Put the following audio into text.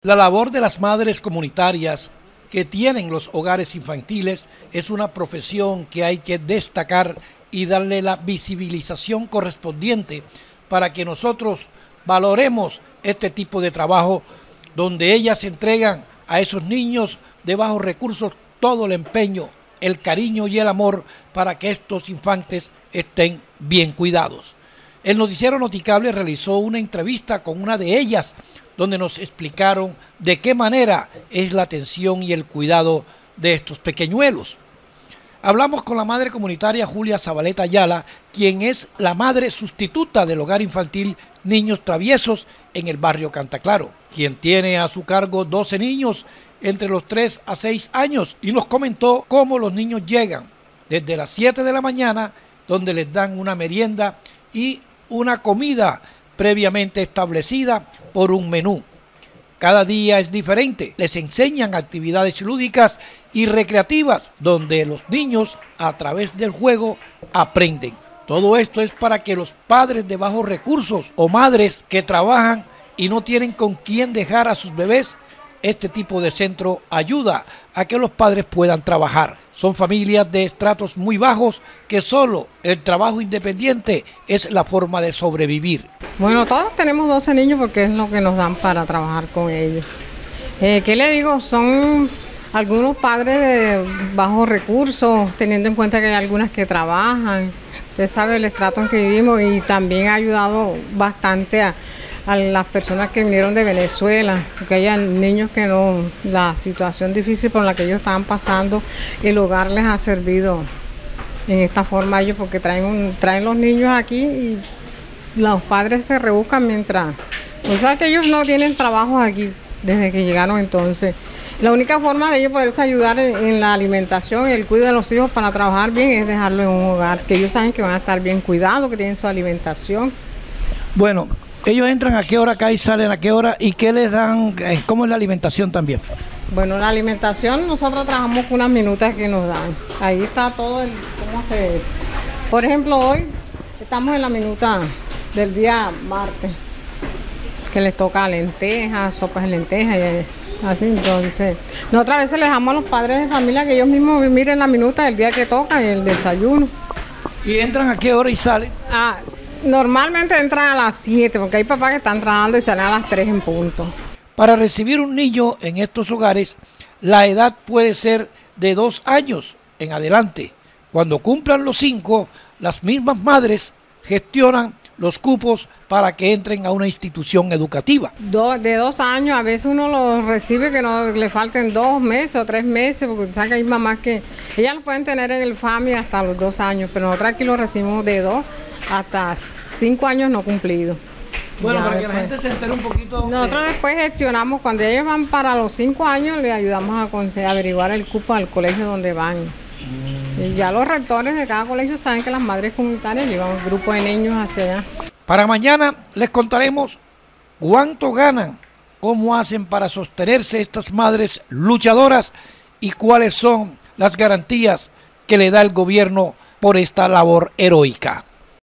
La labor de las madres comunitarias que tienen los hogares infantiles es una profesión que hay que destacar y darle la visibilización correspondiente para que nosotros valoremos este tipo de trabajo donde ellas entregan a esos niños de bajos recursos todo el empeño, el cariño y el amor para que estos infantes estén bien cuidados. El noticiero Noticable realizó una entrevista con una de ellas donde nos explicaron de qué manera es la atención y el cuidado de estos pequeñuelos. Hablamos con la madre comunitaria Julia Zabaleta Ayala, quien es la madre sustituta del hogar infantil Niños Traviesos en el barrio Cantaclaro, quien tiene a su cargo 12 niños entre los 3 a 6 años y nos comentó cómo los niños llegan desde las 7 de la mañana, donde les dan una merienda y una comida previamente establecida por un menú. Cada día es diferente, les enseñan actividades lúdicas y recreativas donde los niños a través del juego aprenden. Todo esto es para que los padres de bajos recursos o madres que trabajan y no tienen con quién dejar a sus bebés, este tipo de centro ayuda a que los padres puedan trabajar. Son familias de estratos muy bajos que solo el trabajo independiente es la forma de sobrevivir. Bueno, todos tenemos 12 niños porque es lo que nos dan para trabajar con ellos. ¿Qué le digo? Son algunos padres de bajos recursos, teniendo en cuenta que hay algunas que trabajan. Usted sabe el estrato en que vivimos y también ha ayudado bastante a las personas que vinieron de Venezuela, porque hay niños que no, la situación difícil por la que ellos estaban pasando, el hogar les ha servido en esta forma ellos, porque traen los niños aquí y los padres se rebuscan mientras, o sea que ellos no tienen trabajo aquí desde que llegaron, entonces la única forma de ellos poderse ayudar en la alimentación y el cuidado de los hijos para trabajar bien es dejarlo en un hogar, que ellos saben que van a estar bien cuidados, que tienen su alimentación. Bueno, ellos entran a qué hora acá y salen a qué hora y qué les dan, cómo es la alimentación también. Bueno, la alimentación nosotros trabajamos con unas minutas que nos dan. Ahí está todo el cómo se. Por ejemplo, hoy estamos en la minuta del día martes, que les toca lentejas, sopas de lentejas y así. Entonces, nosotros a veces les dejamos a los padres de familia que ellos mismos miren la minuta del día que toca y el desayuno. ¿Y entran a qué hora y salen? Normalmente entran a las 7, porque hay papás que están trabajando y salen a las 3 en punto. Para recibir un niño en estos hogares, la edad puede ser de 2 años en adelante. Cuando cumplan los 5, las mismas madres gestionan los cupos para que entren a una institución educativa. De 2 años, a veces uno los recibe que no le falten 2 meses o 3 meses, porque sabe que hay mamás que ellas los pueden tener en el FAMI hasta los 2 años, pero nosotros aquí los recibimos de 2 hasta 5 años no cumplidos. Bueno, ya para después, que la gente se entere un poquito. Nosotros después gestionamos, cuando ellos van para los 5 años, les ayudamos a averiguar el cupo al colegio donde van. Y ya los rectores de cada colegio saben que las madres comunitarias llevan un grupo de niños hacia allá. Para mañana les contaremos cuánto ganan, cómo hacen para sostenerse estas madres luchadoras y cuáles son las garantías que le da el gobierno por esta labor heroica.